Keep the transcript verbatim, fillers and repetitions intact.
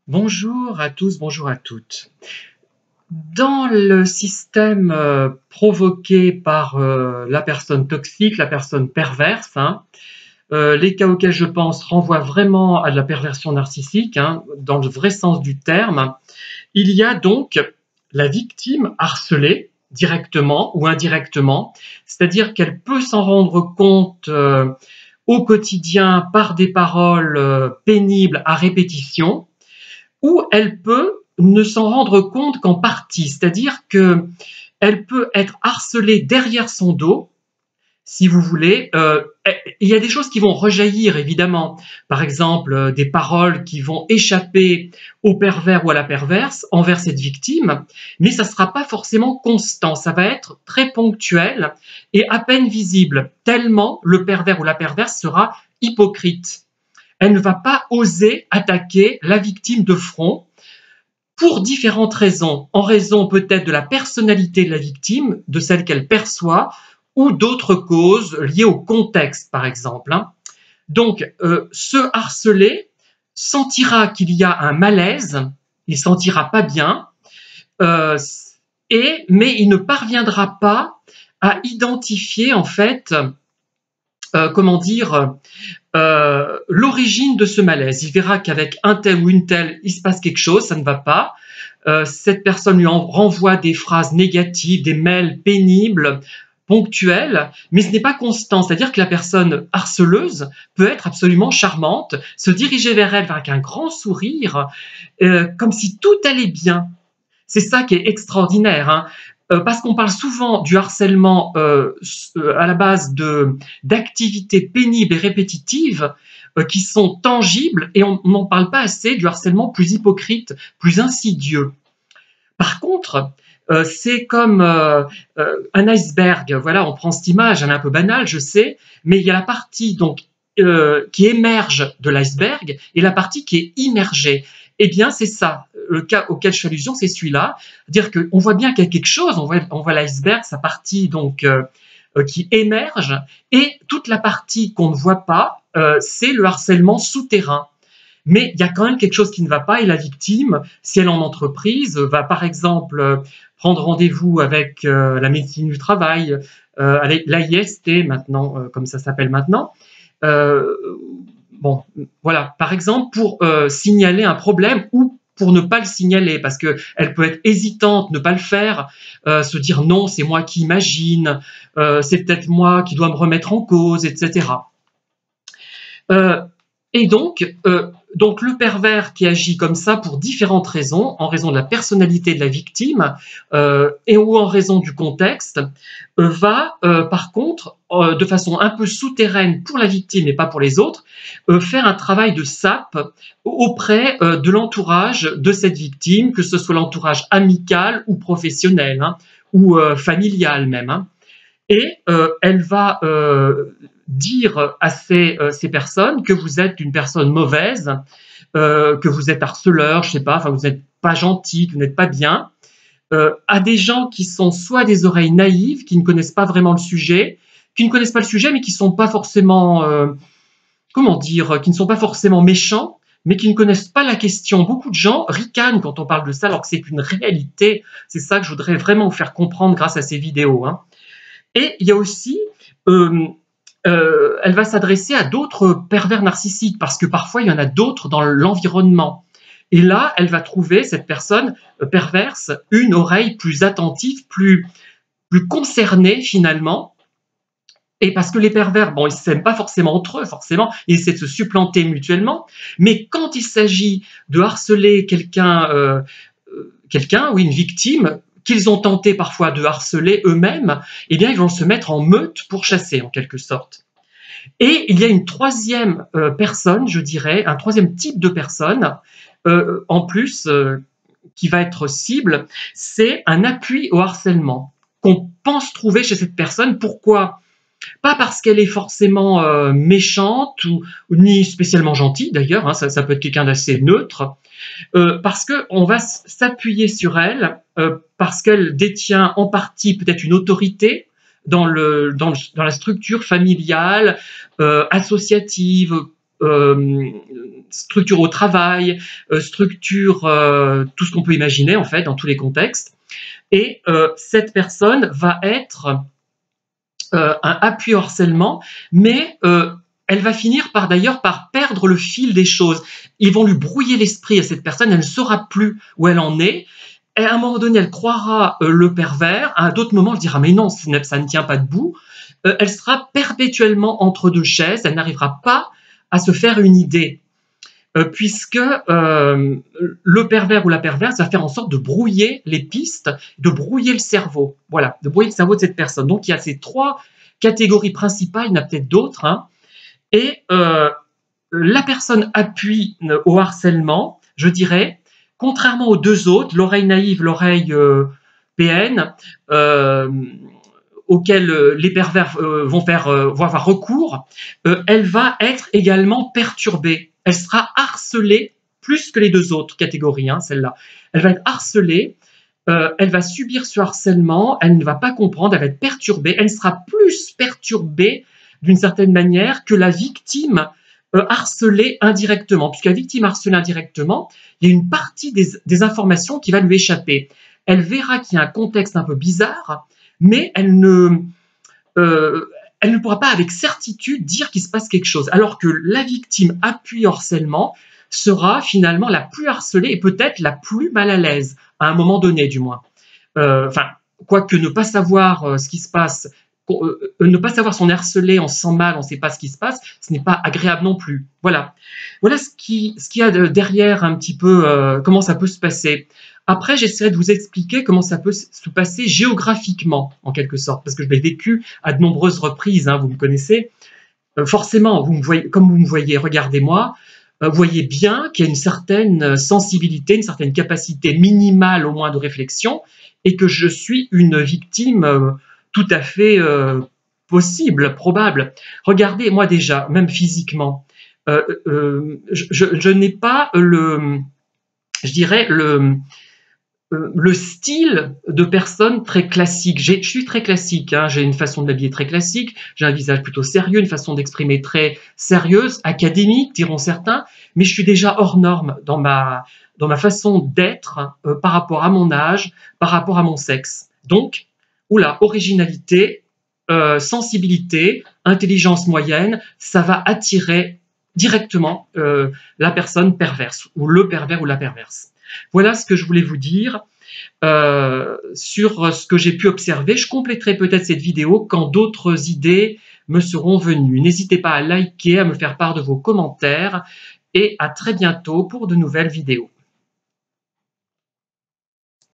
Bonjour à tous, bonjour à toutes. Dans le système euh, provoqué par euh, la personne toxique, la personne perverse, hein, euh, les cas auxquels je pense renvoient vraiment à de la perversion narcissique, hein, dans le vrai sens du terme. Il y a donc la victime harcelée, directement ou indirectement, c'est-à-dire qu'elle peut s'en rendre compte euh, au quotidien par des paroles euh, pénibles à répétition, ou elle peut ne s'en rendre compte qu'en partie, c'est-à-dire qu'elle peut être harcelée derrière son dos, si vous voulez. Euh, il y a des choses qui vont rejaillir, évidemment. Par exemple, euh, des paroles qui vont échapper au pervers ou à la perverse envers cette victime, mais ça ne sera pas forcément constant, ça va être très ponctuel et à peine visible, tellement le pervers ou la perverse sera hypocrite. Elle ne va pas oser attaquer la victime de front, pour différentes raisons, en raison peut-être de la personnalité de la victime, de celle qu'elle perçoit, ou d'autres causes liées au contexte, par exemple. Donc, euh, ce harcelé sentira qu'il y a un malaise, il sentira pas bien, euh, et, mais il ne parviendra pas à identifier, en fait, euh, comment dire, euh, l'origine de ce malaise. Il verra qu'avec un tel ou une telle, il se passe quelque chose, ça ne va pas. Euh, cette personne lui en renvoie des phrases négatives, des mails pénibles, ponctuels, mais ce n'est pas constant. C'est-à-dire que la personne harceleuse peut être absolument charmante, se diriger vers elle avec un grand sourire, euh, comme si tout allait bien. C'est ça qui est extraordinaire, hein. Euh, parce qu'on parle souvent du harcèlement euh, à la base de d'activités pénibles et répétitives euh, qui sont tangibles, et on n'en parle pas assez du harcèlement plus hypocrite, plus insidieux. Par contre, euh, c'est comme euh, euh, un iceberg. Voilà, on prend cette image, elle est un peu banale, je sais, mais il y a la partie donc euh, qui émerge de l'iceberg et la partie qui est immergée. Eh bien, c'est ça. Le cas auquel je fais allusion, c'est celui-là. Dire qu'on voit bien qu'il y a quelque chose, on voit, on voit l'iceberg, sa partie donc euh, euh, qui émerge, et toute la partie qu'on ne voit pas, euh, c'est le harcèlement souterrain. Mais il y a quand même quelque chose qui ne va pas, et la victime, si elle est en entreprise, va par exemple prendre rendez-vous avec euh, la médecine du travail, euh, avec l'A I S T maintenant, euh, comme ça s'appelle maintenant. Euh, bon, voilà, par exemple, pour euh, signaler un problème ou pour ne pas le signaler, parce qu'elle peut être hésitante, ne pas le faire, euh, se dire non, c'est moi qui imagine, euh, c'est peut-être moi qui dois me remettre en cause, et cetera. Euh, et donc, euh, donc, le pervers qui agit comme ça pour différentes raisons, en raison de la personnalité de la victime euh, et ou en raison du contexte, euh, va euh, par contre, euh, de façon un peu souterraine pour la victime et pas pour les autres, euh, faire un travail de sape auprès euh, de l'entourage de cette victime, que ce soit l'entourage amical ou professionnel, hein, ou euh, familial même, hein. Et euh, elle va euh, dire à ces, euh, ces personnes que vous êtes une personne mauvaise, euh, que vous êtes harceleur, je sais pas, enfin vous n'êtes pas gentil, que vous n'êtes pas bien, euh, à des gens qui sont soit des oreilles naïves, qui ne connaissent pas vraiment le sujet, qui ne connaissent pas le sujet, mais qui sont pas forcément, euh, comment dire, qui ne sont pas forcément méchants, mais qui ne connaissent pas la question. Beaucoup de gens ricanent quand on parle de ça, alors que c'est une réalité. C'est ça que je voudrais vraiment vous faire comprendre grâce à ces vidéos, hein. Et il y a aussi, euh, euh, elle va s'adresser à d'autres pervers narcissiques, parce que parfois il y en a d'autres dans l'environnement. Et là, elle va trouver, cette personne perverse, une oreille plus attentive, plus, plus concernée finalement. Et parce que les pervers, bon, ils ne s'aiment pas forcément entre eux, forcément, ils essaient de se supplanter mutuellement, mais quand il s'agit de harceler quelqu'un, euh, quelqu'un ou une victime, qu'ils ont tenté parfois de harceler eux-mêmes, eh bien, ils vont se mettre en meute pour chasser, en quelque sorte. Et il y a une troisième euh, personne, je dirais, un troisième type de personne, euh, en plus, euh, qui va être cible, c'est un appui au harcèlement qu'on pense trouver chez cette personne. Pourquoi ? Pas parce qu'elle est forcément euh, méchante ou, ou ni spécialement gentille d'ailleurs, hein, ça, ça peut être quelqu'un d'assez neutre, euh, parce qu'on va s'appuyer sur elle, euh, parce qu'elle détient en partie peut-être une autorité dans, le, dans, le, dans la structure familiale, euh, associative, euh, structure au travail, euh, structure euh, tout ce qu'on peut imaginer en fait dans tous les contextes. Et euh, cette personne va être euh, un appui au harcèlement, mais euh, elle va finir par d'ailleurs par perdre le fil des choses. Ils vont lui brouiller l'esprit à cette personne, elle ne saura plus où elle en est. Et à un moment donné, elle croira euh, le pervers, à d'autres moments, elle dira mais non, ça ne, ça ne tient pas debout. Euh, elle sera perpétuellement entre deux chaises, elle n'arrivera pas à se faire une idée. Euh, puisque euh, le pervers ou la perverse va faire en sorte de brouiller les pistes, de brouiller le cerveau, voilà, de brouiller le cerveau de cette personne. Donc il y a ces trois catégories principales, il y en a peut-être d'autres, hein, et euh, la personne appuie au harcèlement, je dirais, contrairement aux deux autres, l'oreille naïve, l'oreille euh, P N, euh, auxquelles les pervers euh, vont, faire, euh, vont avoir recours, euh, elle va être également perturbée. Elle sera harcelée plus que les deux autres catégories, hein, celle-là. Elle va être harcelée, euh, elle va subir ce harcèlement, elle ne va pas comprendre, elle va être perturbée, elle sera plus perturbée d'une certaine manière que la victime euh, harcelée indirectement, puisque la victime harcelée indirectement, il y a une partie des, des informations qui va lui échapper. Elle verra qu'il y a un contexte un peu bizarre, mais elle ne, euh, elle ne pourra pas avec certitude dire qu'il se passe quelque chose. Alors que la victime appuyée au harcèlement sera finalement la plus harcelée et peut-être la plus mal à l'aise, à un moment donné du moins. Euh, enfin, quoique ne pas savoir euh, ce qui se passe, euh, ne pas savoir si on est harcelé, on se sent mal, on ne sait pas ce qui se passe, ce n'est pas agréable non plus. Voilà, voilà ce qui, ce qu'il y a de, derrière un petit peu, euh, comment ça peut se passer. Après, j'essaierai de vous expliquer comment ça peut se passer géographiquement, en quelque sorte, parce que je l'ai vécu à de nombreuses reprises, hein, vous me connaissez. Euh, forcément, vous me voyez, comme vous me voyez, regardez-moi, euh, vous voyez bien qu'il y a une certaine sensibilité, une certaine capacité minimale au moins de réflexion, et que je suis une victime euh, tout à fait euh, possible, probable. Regardez, moi déjà, même physiquement, euh, euh, je, je, je n'ai pas le, je dirais, le le style de personne très classique. Je suis très classique, hein, j'ai une façon de m'habiller très classique, j'ai un visage plutôt sérieux, une façon d'exprimer très sérieuse, académique, diront certains, mais je suis déjà hors norme dans ma, dans ma façon d'être euh, par rapport à mon âge, par rapport à mon sexe. Donc, oula, originalité, euh, sensibilité, intelligence moyenne, ça va attirer directement euh, la personne perverse, ou le pervers ou la perverse. Voilà ce que je voulais vous dire euh, sur ce que j'ai pu observer. Je compléterai peut-être cette vidéo quand d'autres idées me seront venues. N'hésitez pas à liker, à me faire part de vos commentaires et à très bientôt pour de nouvelles vidéos.